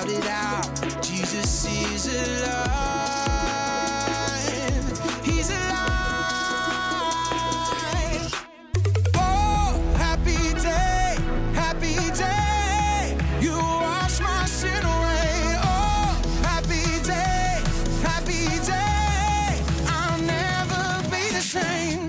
it out. Jesus is alive. He's alive. Oh, happy day, happy day. You wash my sin away. Oh, happy day, happy day. I'll never be the same.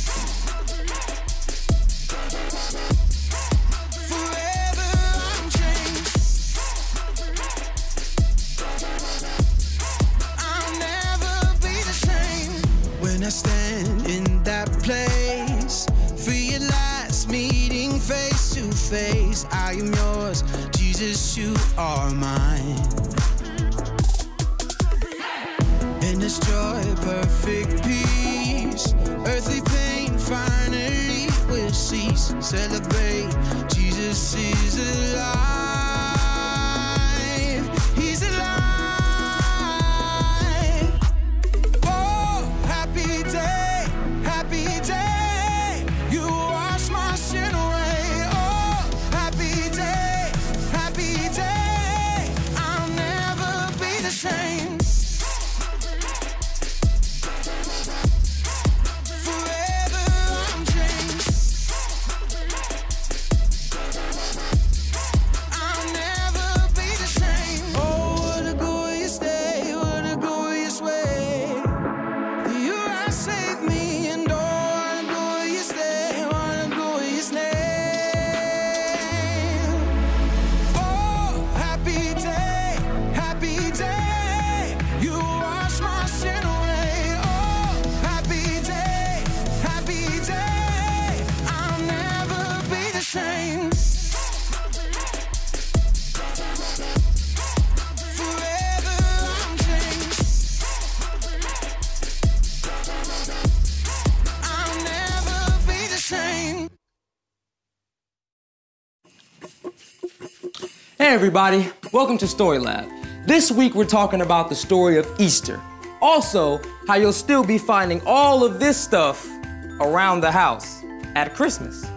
I stand in that place for your last meeting face to face. I am yours, Jesus, you are mine. In this joy, perfect peace, earthly pain finally will cease. Celebrate, Jesus is alive. He's alive. Hey everybody, welcome to Story Lab. This week we're talking about the story of Easter. Also, how you'll still be finding all of this stuff around the house at Christmas.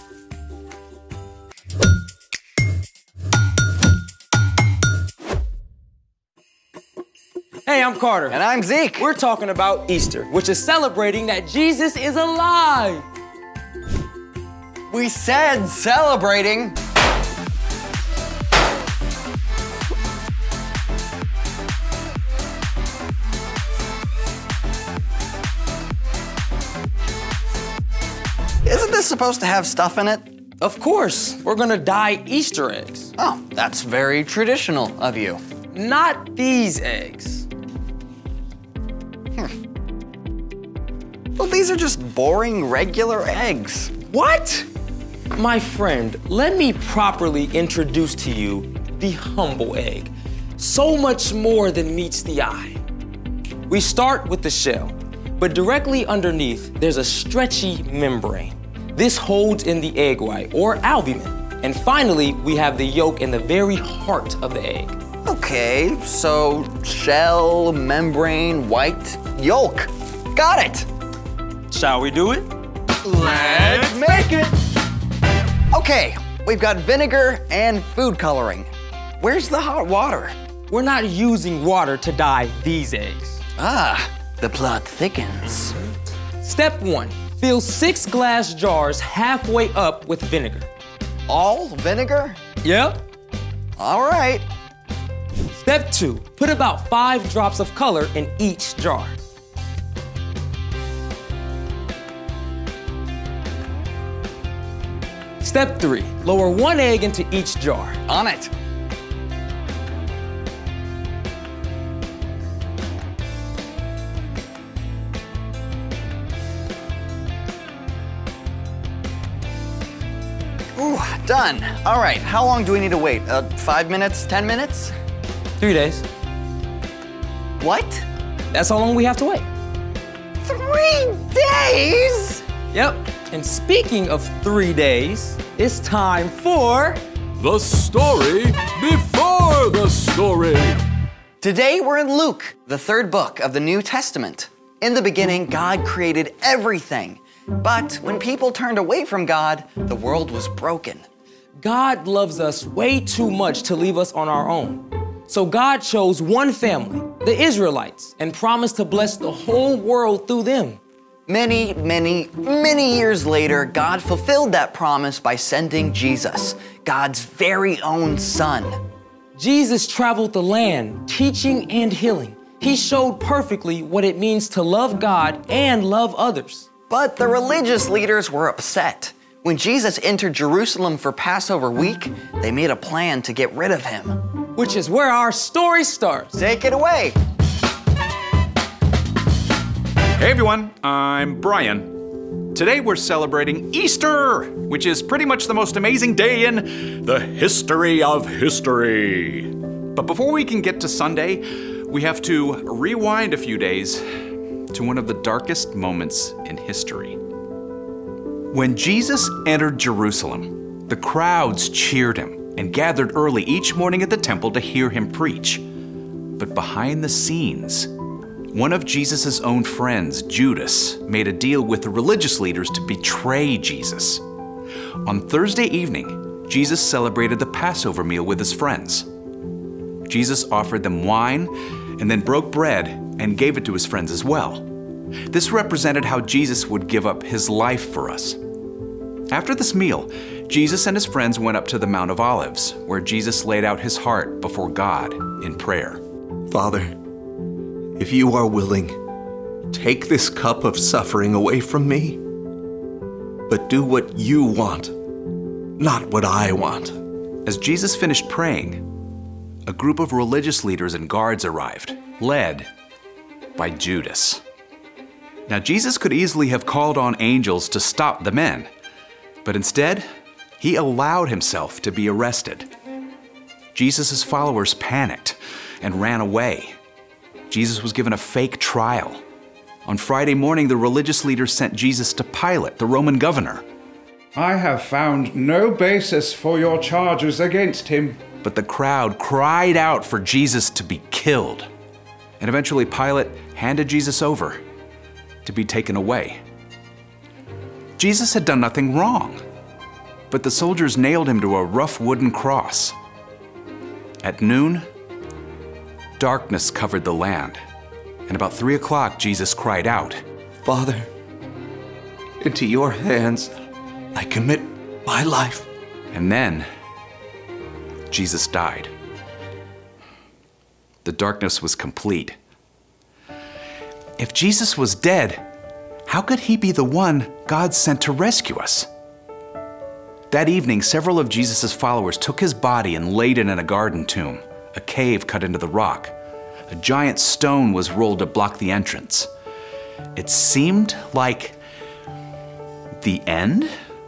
Hey, I'm Carter. And I'm Zeke. We're talking about Easter, which is celebrating that Jesus is alive. We said celebrating. Isn't this supposed to have stuff in it? Of course, we're gonna dye Easter eggs. Oh, that's very traditional of you. Not these eggs. Well, these are just boring, regular eggs. What? My friend, let me properly introduce to you the humble egg. So much more than meets the eye. We start with the shell, but directly underneath, there's a stretchy membrane. This holds in the egg white, or albumin. And finally, we have the yolk in the very heart of the egg. Okay, so shell, membrane, white, yolk. Got it. Shall we do it? Let's make it. Okay, we've got vinegar and food coloring. Where's the hot water? We're not using water to dye these eggs. Ah, the plot thickens. Step 1, fill 6 glass jars halfway up with vinegar. All vinegar? Yep. All right. Step 2, put about 5 drops of color in each jar. Step 3, lower 1 egg into each jar. On it. Ooh, done. All right, how long do we need to wait? 5 minutes, 10 minutes? 3 days. What? That's how long we have to wait. 3 days? Yep. And speaking of 3 days, it's time for... The story before the story. Today we're in Luke, the 3rd book of the New Testament. In the beginning, God created everything. But when people turned away from God, the world was broken. God loves us way too much to leave us on our own. So God chose one family, the Israelites, and promised to bless the whole world through them. Many, many, many years later, God fulfilled that promise by sending Jesus, God's very own son. Jesus traveled the land, teaching and healing. He showed perfectly what it means to love God and love others. But the religious leaders were upset. When Jesus entered Jerusalem for Passover week, they made a plan to get rid of him. Which is where our story starts. Take it away. Hey everyone, I'm Brian. Today we're celebrating Easter, which is pretty much the most amazing day in the history of history. But before we can get to Sunday, we have to rewind a few days to one of the darkest moments in history. When Jesus entered Jerusalem, the crowds cheered him and gathered early each morning at the temple to hear him preach. But behind the scenes, one of Jesus' own friends, Judas, made a deal with the religious leaders to betray Jesus. On Thursday evening, Jesus celebrated the Passover meal with his friends. Jesus offered them wine and then broke bread and gave it to his friends as well. This represented how Jesus would give up his life for us. After this meal, Jesus and his friends went up to the Mount of Olives, where Jesus laid out his heart before God in prayer. Father, if you are willing, take this cup of suffering away from me, but do what you want, not what I want. As Jesus finished praying, a group of religious leaders and guards arrived, led by Judas. Now, Jesus could easily have called on angels to stop the men, but instead, he allowed himself to be arrested. Jesus' followers panicked and ran away. Jesus was given a fake trial. On Friday morning, the religious leaders sent Jesus to Pilate, the Roman governor. I have found no basis for your charges against him. But the crowd cried out for Jesus to be killed. And eventually Pilate handed Jesus over to be taken away. Jesus had done nothing wrong, but the soldiers nailed him to a rough wooden cross. At noon, darkness covered the land, and about 3 o'clock, Jesus cried out, Father, into your hands I commit my life. And then Jesus died. The darkness was complete. If Jesus was dead, how could he be the one God sent to rescue us? That evening, several of Jesus' followers took his body and laid it in a garden tomb, a cave cut into the rock. A giant stone was rolled to block the entrance. It seemed like the end?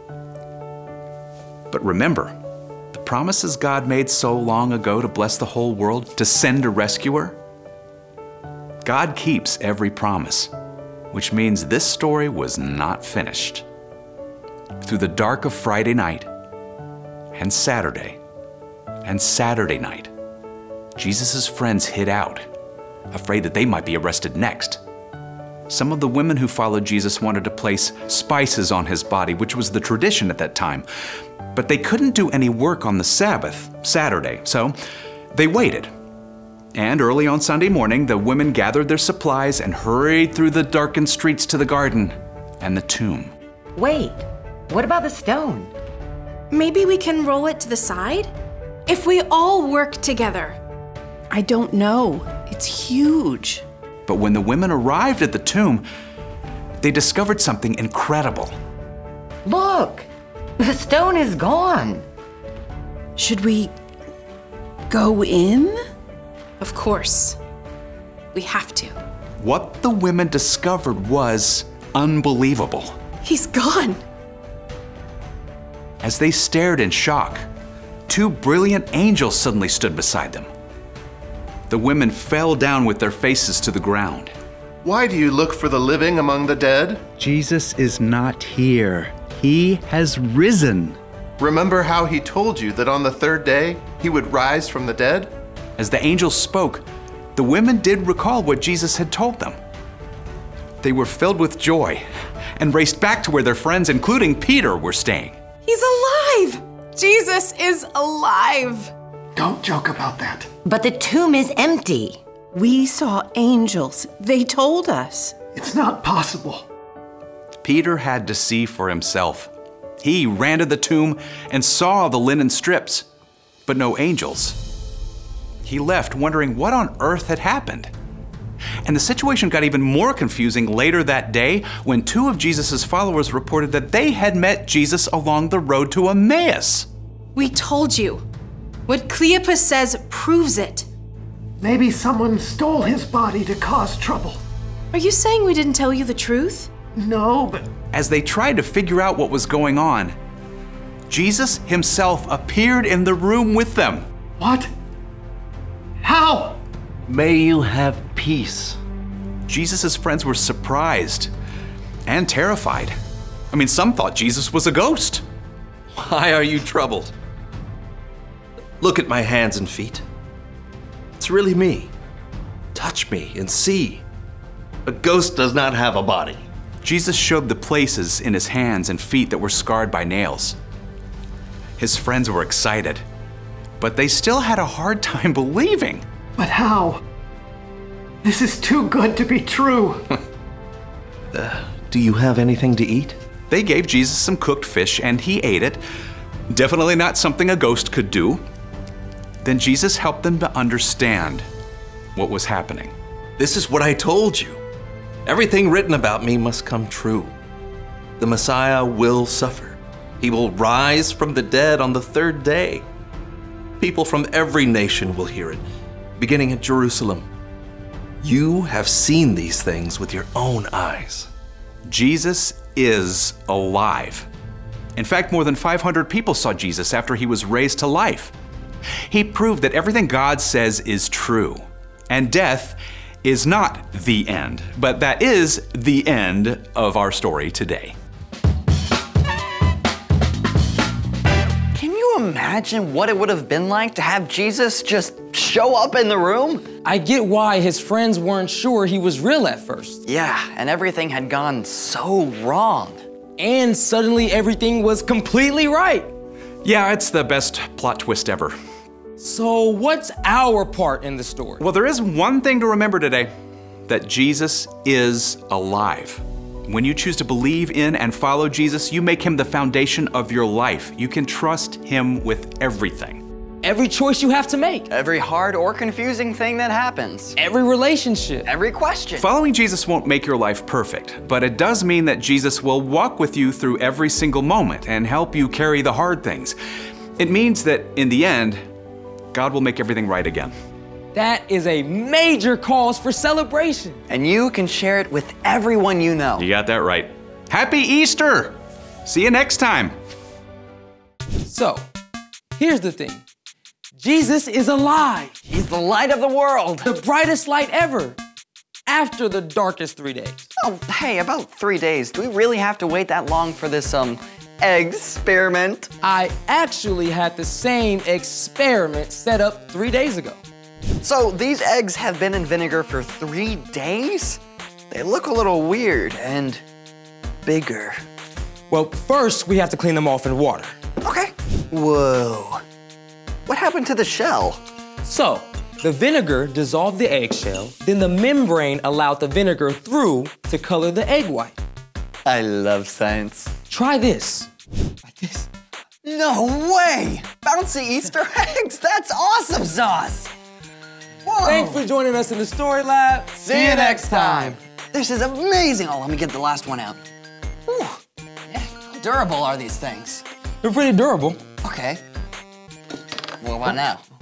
But remember, the promises God made so long ago to bless the whole world, to send a rescuer? God keeps every promise, which means this story was not finished. Through the dark of Friday night and Saturday night, Jesus' friends hid out, afraid that they might be arrested next. Some of the women who followed Jesus wanted to place spices on his body, which was the tradition at that time. But they couldn't do any work on the Sabbath, Saturday, so they waited. And early on Sunday morning, the women gathered their supplies and hurried through the darkened streets to the garden and the tomb. Wait, what about the stone? Maybe we can roll it to the side? If we all work together. I don't know. It's huge. But when the women arrived at the tomb, they discovered something incredible. Look, the stone is gone. Should we go in? Of course. We have to. What the women discovered was unbelievable. He's gone. As they stared in shock, 2 brilliant angels suddenly stood beside them. The women fell down with their faces to the ground. Why do you look for the living among the dead? Jesus is not here. He has risen. Remember how he told you that on the 3rd day he would rise from the dead? As the angels spoke, the women did recall what Jesus had told them. They were filled with joy and raced back to where their friends, including Peter, were staying. He's alive! Jesus is alive! Don't joke about that. But the tomb is empty. We saw angels. They told us. It's not possible. Peter had to see for himself. He ran to the tomb and saw the linen strips, but no angels. He left wondering what on earth had happened. And the situation got even more confusing later that day when two of Jesus' followers reported that they had met Jesus along the road to Emmaus. We told you. What Cleopas says proves it. Maybe someone stole his body to cause trouble. Are you saying we didn't tell you the truth? No, but... As they tried to figure out what was going on, Jesus himself appeared in the room with them. What? How? May you have peace. Jesus' friends were surprised and terrified. I mean, some thought Jesus was a ghost. Why are you troubled? Look at my hands and feet. It's really me. Touch me and see. A ghost does not have a body. Jesus showed the places in his hands and feet that were scarred by nails. His friends were excited, but they still had a hard time believing. But how? This is too good to be true. Do you have anything to eat? They gave Jesus some cooked fish and he ate it. Definitely not something a ghost could do. Then Jesus helped them to understand what was happening. This is what I told you. Everything written about me must come true. The Messiah will suffer. He will rise from the dead on the third day. People from every nation will hear it, beginning at Jerusalem. You have seen these things with your own eyes. Jesus is alive. In fact, more than 500 people saw Jesus after he was raised to life. He proved that everything God says is true, and death is not the end, but that is the end of our story today. Can you imagine what it would have been like to have Jesus just show up in the room? I get why his friends weren't sure he was real at first. Yeah, and everything had gone so wrong. And suddenly everything was completely right. Yeah, it's the best plot twist ever. So what's our part in the story? Well, there is one thing to remember today, that Jesus is alive. When you choose to believe in and follow Jesus, you make him the foundation of your life. You can trust him with everything. Every choice you have to make. Every hard or confusing thing that happens. Every relationship. Every question. Following Jesus won't make your life perfect, but it does mean that Jesus will walk with you through every single moment and help you carry the hard things. It means that in the end, God will make everything right again. That is a major cause for celebration. And you can share it with everyone you know. You got that right. Happy Easter! See you next time. So, here's the thing. Jesus is alive. He's the light of the world. The brightest light ever. After the darkest 3 days. Oh, hey, about 3 days. Do we really have to wait that long for this, experiment? I actually had the same experiment set up 3 days ago. So these eggs have been in vinegar for 3 days? They look a little weird and bigger. Well, first we have to clean them off in water. Okay. Whoa. What happened to the shell? So, the vinegar dissolved the eggshell, then the membrane allowed the vinegar through to color the egg white. I love science. Try this. Like this. No way! Bouncy Easter eggs! That's awesome sauce! Whoa. Thanks for joining us in the Story Lab. See you next time. This is amazing. Oh, let me get the last one out. Whew. Yeah, how durable are these things? They're pretty durable. Okay. What about now?